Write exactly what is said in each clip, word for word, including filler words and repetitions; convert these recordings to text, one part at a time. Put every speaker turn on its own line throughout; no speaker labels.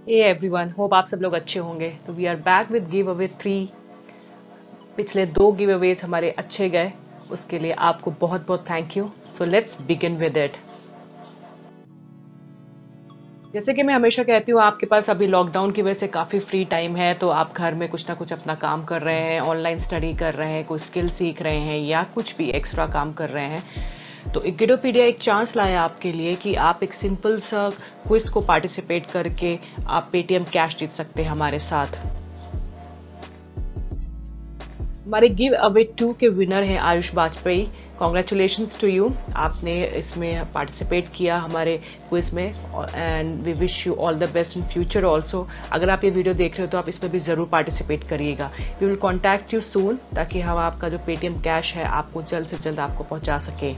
Hey everyone, hope आप सब लोग अच्छे होंगे। तो we are back with giveaway three. पिछले दो गिव अवेज हमारे अच्छे गए, उसके लिए आपको बहुत बहुत thank you. So let's begin with it. जैसे कि मैं हमेशा कहती हूँ, आपके पास अभी लॉकडाउन की वजह से काफ़ी फ्री टाइम है, तो आप घर में कुछ ना कुछ अपना काम कर रहे हैं, ऑनलाइन स्टडी कर रहे हैं, कोई स्किल सीख रहे हैं या कुछ भी एक्स्ट्रा काम कर रहे हैं। तो इकिडोपीडिया एक चांस लाया आपके लिए कि आप एक सिंपल सा क्विज को पार्टिसिपेट करके आप पेटीएम कैश जीत सकते हैं हमारे साथ। हमारे गिव अवे टू के विनर हैं Ayush Vajpayee. Congratulations to you, आपने इसमें पार्टिसिपेट किया हमारे क्विज में, and we wish you all the best in future also. अगर आप ये वीडियो देख रहे हो तो आप इसमें भी ज़रूर पार्टिसिपेट करिएगा। We will contact you soon, ताकि हम आपका जो पेटीएम कैश है आपको जल्द से जल्द आपको पहुंचा सके।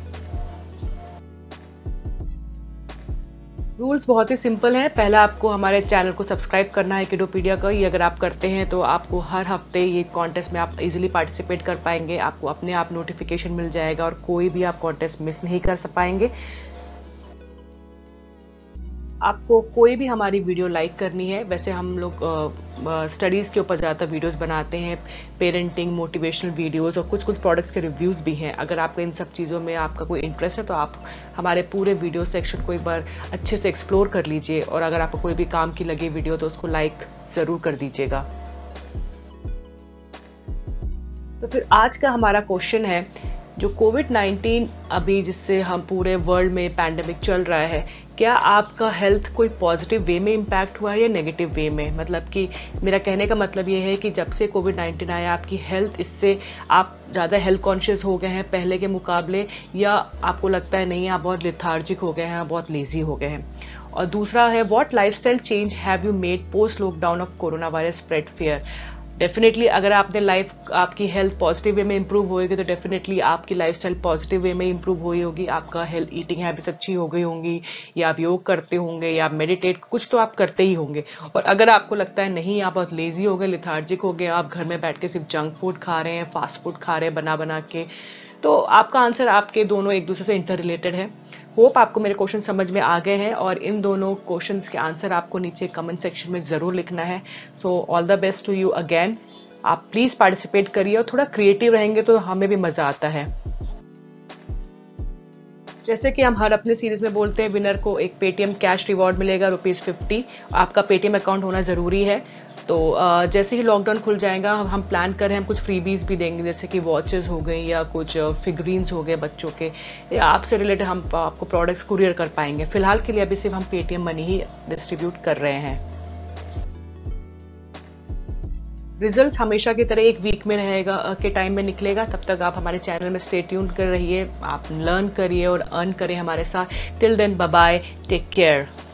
रूल्स बहुत ही सिंपल हैं। पहला, आपको हमारे चैनल को सब्सक्राइब करना है किडोपीडिया का। ये अगर आप करते हैं तो आपको हर हफ्ते ये कॉन्टेस्ट में आप इजीली पार्टिसिपेट कर पाएंगे, आपको अपने आप नोटिफिकेशन मिल जाएगा और कोई भी आप कॉन्टेस्ट मिस नहीं कर पाएंगे। आपको कोई भी हमारी वीडियो लाइक करनी है, वैसे हम लोग स्टडीज़ के ऊपर ज़्यादातर वीडियोस बनाते हैं, पेरेंटिंग, मोटिवेशनल वीडियोस और कुछ कुछ प्रोडक्ट्स के रिव्यूज़ भी हैं। अगर आपको इन सब चीज़ों में आपका कोई इंटरेस्ट है तो आप हमारे पूरे वीडियो सेक्शन को एक बार अच्छे से एक्सप्लोर कर लीजिए, और अगर आपको कोई भी काम की लगे वीडियो तो उसको लाइक ज़रूर कर दीजिएगा। तो फिर आज का हमारा क्वेश्चन है, जो कोविड नाइन्टीन अभी जिससे हम पूरे वर्ल्ड में पैंडेमिक चल रहा है, क्या आपका हेल्थ कोई पॉजिटिव वे में इम्पैक्ट हुआ है या नेगेटिव वे में? मतलब कि मेरा कहने का मतलब ये है कि जब से कोविड नाइन्टीन आया, आपकी हेल्थ, इससे आप ज़्यादा हेल्थ कॉन्शियस हो गए हैं पहले के मुकाबले, या आपको लगता है नहीं, आप बहुत लेथार्जिक हो गए हैं, बहुत लेजी हो गए हैं? और दूसरा है, what lifestyle change have you made post lockdown of corona virus spread fear? Definitely अगर आपने लाइफ, आपकी हेल्थ पॉजिटिव वे में इंप्रूव होएगी तो डेफिनेटली आपकी लाइफस्टाइल पॉजिटिव वे में इंप्रूव हुई होगी, आपका हेल्थ, ईटिंग हैबिट्स अच्छी हो गई होंगी, या आप योग करते होंगे, या आप मेडिटेट, कुछ तो आप करते ही होंगे। और अगर आपको लगता है नहीं, आप बहुत लेजी हो गए, लिथार्जिक हो गए, आप घर में बैठ के सिर्फ जंक फूड खा रहे हैं, फास्ट फूड खा रहे हैं बना बना के, तो आपका आंसर, आपके दोनों एक दूसरे से इंटर रिलेटेड है। होप आपको मेरे क्वेश्चन समझ में आ गए हैं, और इन दोनों क्वेश्चंस के आंसर आपको नीचे कमेंट सेक्शन में जरूर लिखना है। So all the best to you again. आप प्लीज पार्टिसिपेट करिए, और थोड़ा क्रिएटिव रहेंगे तो हमें भी मजा आता है। जैसे कि हम हर अपने सीरीज में बोलते हैं, विनर को एक पेटीएम कैश रिवॉर्ड मिलेगा रुपीज फिफ्टी। आपका पेटीएम अकाउंट होना जरूरी है। तो जैसे ही लॉकडाउन खुल जाएगा, हम प्लान कर रहे हैं, हम कुछ फ्रीबीज भी देंगे, जैसे कि वॉचेस हो गई, या कुछ फिगरीन्स हो गए बच्चों के, या आपसे रिलेटेड हम आपको प्रोडक्ट्स कुरियर कर पाएंगे। फिलहाल के लिए अभी सिर्फ हम पेटीएम मनी ही डिस्ट्रीब्यूट कर रहे हैं। रिजल्ट हमेशा की तरह एक वीक में रहेगा, के टाइम में निकलेगा। तब तक आप हमारे चैनल में स्टे ट्यून कर रहिए, आप लर्न करिए और अर्न करिए हमारे साथ। Till then, bye bye, take care.